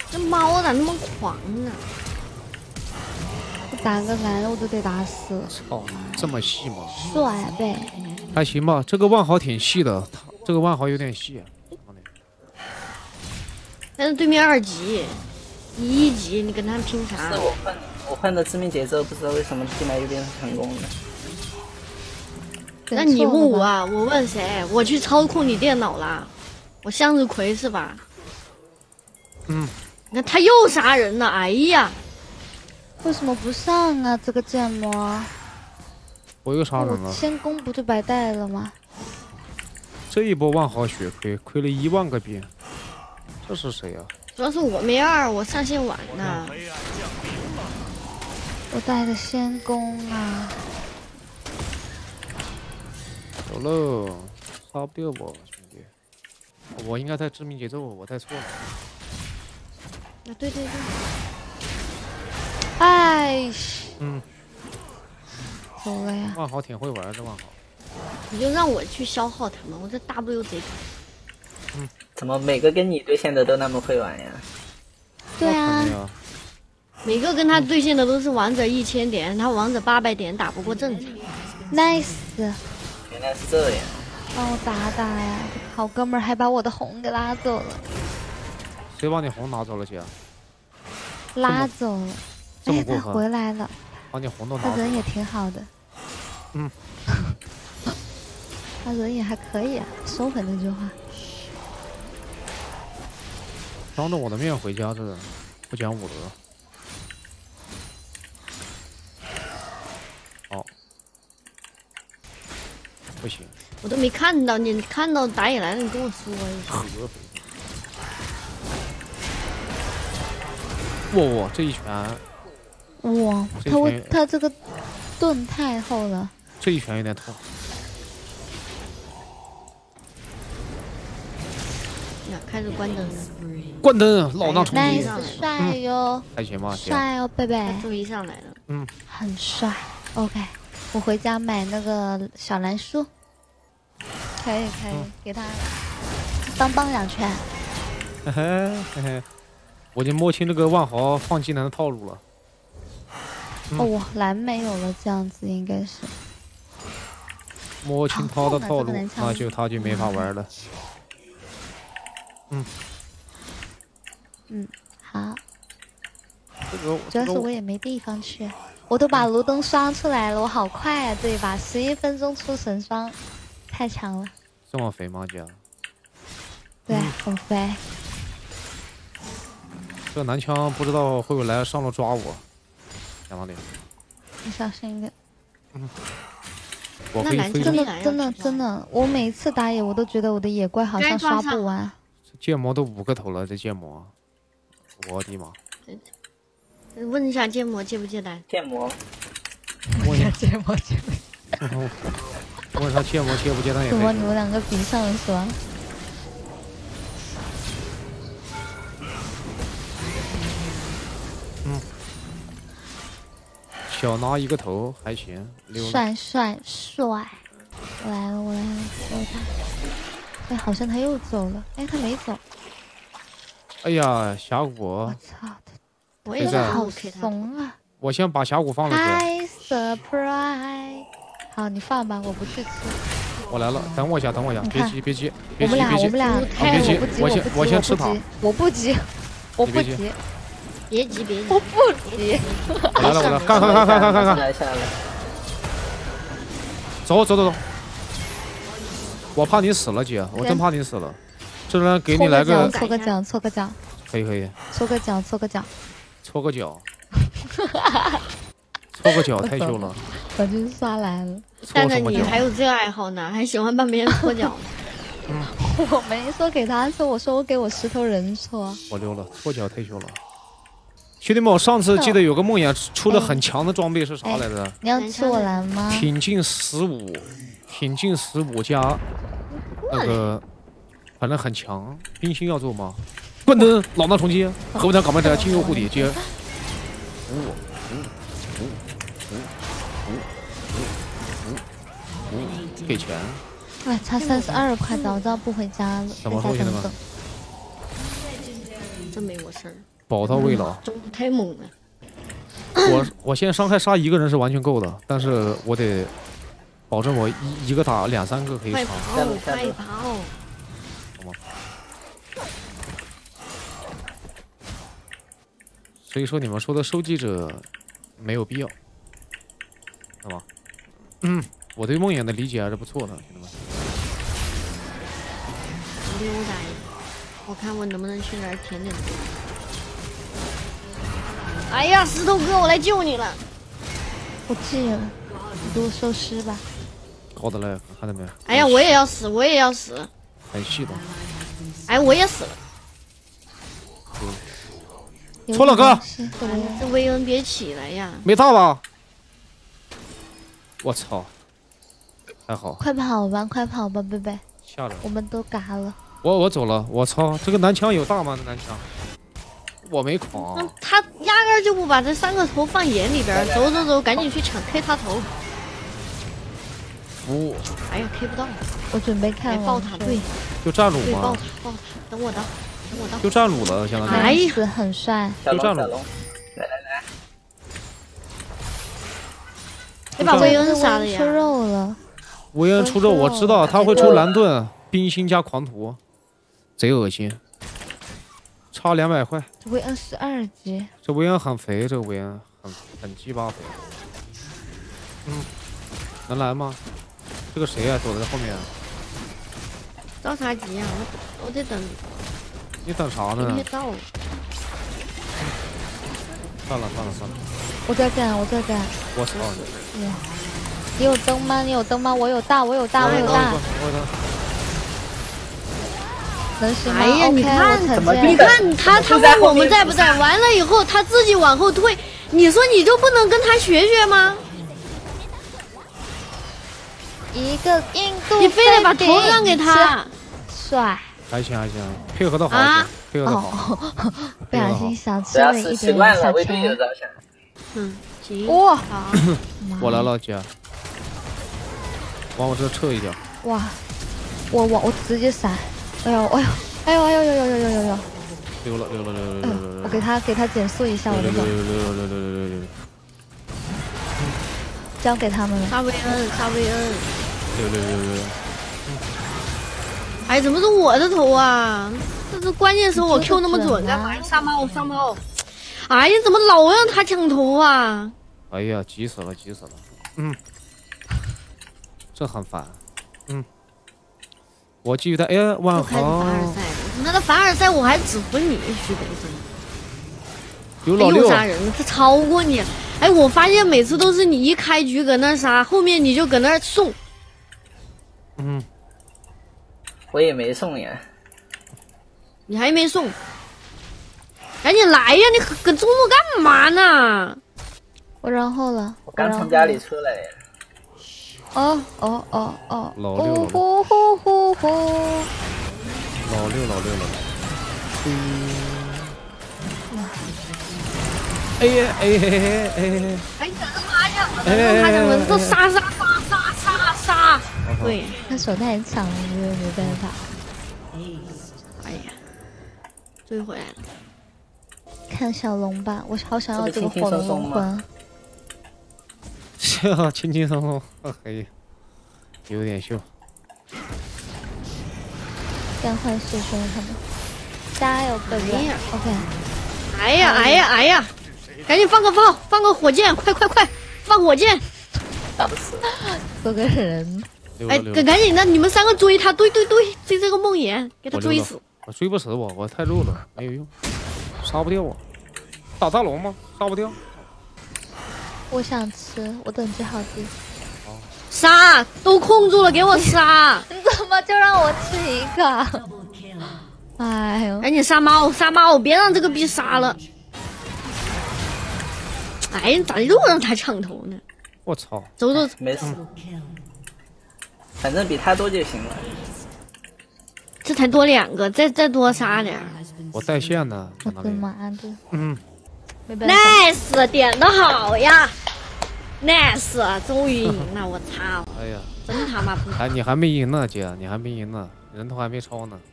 这猫咋那么狂呢？ 打个蓝的我都得打死。 操，这么细吗？ 帅呗。 还行吧，这个万豪挺细的，这个万豪有点细。 但是对面2级，你1级，你跟他拼啥？ 是我换的致命节奏，不知道为什么进来又变成成功了。 那你问我啊？我问谁？我去操控你电脑啦？我向日葵是吧？ 嗯。 你看他又杀人了，哎呀！ 为什么不上啊？这个建模。 我又杀人了。 先攻不就白带了吗？ 这一波万豪血亏了1万个币。这是谁啊？ 主要是我没2，我上线晚呢。 我带个先攻啊！ 走喽，杀不掉我兄弟！我应该带致命节奏，我带错了。 啊，对对对。 哎。走了呀。 万豪挺会玩的，万豪。 你就让我去消耗他们，我这 W 贼多。 怎么每个跟你对线的都那么会玩呀？ 对啊。 每个跟他对线的都是王者1000点，他王者800点打不过正常。 nice。 原来是这样。 帮我打呀！好哥们儿还把我的红给拉走了。 谁把你红拿走了，姐？ 拉走了。 这么过分？ 他回来了。 把你红都拿走了。 他人也挺好的。他人也还可以啊，收回那句话。 当着我的面回家，这人不讲武德。哦，不行。 我都没看到，你看到打野来了，你跟我说一声。 哇，这一拳！ 哇，他这个盾太厚了。 这一拳有点痛。 开始关灯了。 关灯，老大冲击。 帅哟！ 还行吧， 帅哟，贝贝。 终于上来了。 很帅。OK， 我回家买那个小蓝书。可以，给他帮2拳。 嘿嘿，我已经摸清这个万豪放技能的套路了。 哦，蓝没有了，这样子应该是。 摸清他的套路，那就他就没法玩了。 好。主要是我也没地方去，我都把卢登刷出来了，我好快啊！这一把11分钟出神双，太强了。 这么肥吗，姐？ 对，很肥。 这男枪不知道会不会来上路抓我，讲道理。 你小心一点。 我可以飞。 真的，我每次打野我都觉得我的野怪好像刷不完。 剑魔都5个头了，这剑魔，我的妈！ 问一下剑魔接不接单？ 剑魔。 问一下剑魔接不？ 问他剑魔接不接单也可以。 怎么你们2个比上了是吧？ 小拿1个头还行。 帅！我来了，救他！哎，好像他又走了。哎，他没走。 哎呀，峡谷！ 我操！ 我也好怂啊！ 我先把峡谷放了去。surprise！ 好，你放吧，我不去吃。 我来了，等我一下，别急。 我们俩， 别急，我先吃它。 我不急。 别急。 我不急。 我来了，看。走。我怕你死了，姐，我真怕你死了。这人给你来个搓个脚。 可以。 搓个脚。 搓个脚太秀了。 我就是刷来了。 但是你还有这个爱好呢，还喜欢帮别人搓脚。 我没说给他搓，我说我给我石头人搓。 我溜了，搓脚太秀了。兄弟们，我上次记得有个梦魇出的很强的装备是啥来着？ 你要吃我蓝吗？ 挺进15加那个，反正很强。冰心要做吗？关灯，老大重击，核弹港板车，金油护体接。给钱。 哇，差32块，早知道不回家了。 怎么说，兄弟们？ 真没我事儿。 宝刀未老， 中路太猛了。 我现在伤害杀一个人是完全够的，但是我得保证我一个打2、3个可以快杀。 跑，快跑！ 好吗？所以说你们说的收集者没有必要，好吗？我对梦魇的理解还是不错的，兄弟们。 溜达一下，我看我能不能去那儿舔舔头。哎呀，石头哥，我来救你了！ 我记了，你给我收尸吧。 高的嘞，看到没有？ 哎呀，我也要死，我也要死！ 很细的。 哎，我也死了。 错了哥， 这薇恩别起来呀！ 没大吧？我操！还好。 快跑吧，快跑吧，贝贝！ 吓人！ 我们都嘎了。 我走了。我操！这个男枪有大吗？这男枪？我没狂。 他压根儿就不把这3个头放眼里边儿。走走走，赶紧去抢 K 他头。 服。 哎呀 ，K 不到。 我准备看爆塔，对， 就战鲁对，爆吗？ 塔，爆塔，等我到，等我到。 就战鲁了，相当于。 哎呀， 很帅。 就战鲁。 来， 得把薇恩杀了呀！ 出肉了。 薇恩出肉，我知道他会出蓝盾、冰心加狂徒，贼恶心。差200块。 薇恩12级。 这薇恩很肥，这个薇恩很鸡巴肥。能来吗？这个谁呀？躲在后面。 着啥急呀？我得等。 你等啥呢？ 别到。 算了。 我在干。 我操你！你有灯吗？我有大。能行吗？ 哎呀，你看他问我们在不在，完了以后他自己往后退，你说你就不能跟他学学吗？ 一个印度， 你非得把头让给他， 帅。 还行，配合的好一点，配合的好。 不小心想吃了一点小钱。 行。 哇！ 我来了，姐。往我这撤一点。 哇！我直接闪。哎呦！ 溜了。 我给他减速一下，我这个。交给他们了。 杀薇恩。 溜。 哎，怎么是我的头啊？这是关键时候我 Q 那么准干嘛？上猫！哎呀，怎么老让他抢头啊？ 哎呀，急死了！这很烦。我继续带。哎，万豪。 那凡尔赛我还指挥你，徐北真。 有老六杀人了，他超过你。哎，我发现每次都是你一开局搁那杀，后面你就搁那送。 我也没送呀。 你还没送？赶紧来呀！你搁中路干嘛呢？ 我然后了。 我刚从家里出来呀。 哦。 老六。哎！ 哎，干嘛呀？我都杀！对， 他手太长了，没办法。 哎呀，追回来了。 看小龙吧，我好想要这个火龙龙魂。 轻轻松松，可以，有点秀。 变换师兄他们，加油哥哥 ！OK。 哎呀！赶紧放个炮，放个火箭，快，放火箭！ 打不死。 多个人。 哎，赶紧的，你们3个追他，对，追这个梦魇，给他追死。 我追不死我太肉了，没有用，杀不掉我。打大龙吗？杀不掉。 我想吃，我等级好低。 杀！都控住了，给我杀！ 你怎么就让我吃一个？哎呦！ 赶紧杀猫，别让这个逼杀了。哎，你咋又让他抢头呢？ 我操！ 走， 没事，反正比他多就行了。 这才多2个，再多杀点。 我带线呢。 我的妈的 ！Nice， 点的好呀 ！Nice， 终于赢了，我操！ 哎呀， 真他妈不！ 哎，你还没赢呢，姐，你还没赢呢，人头还没超呢。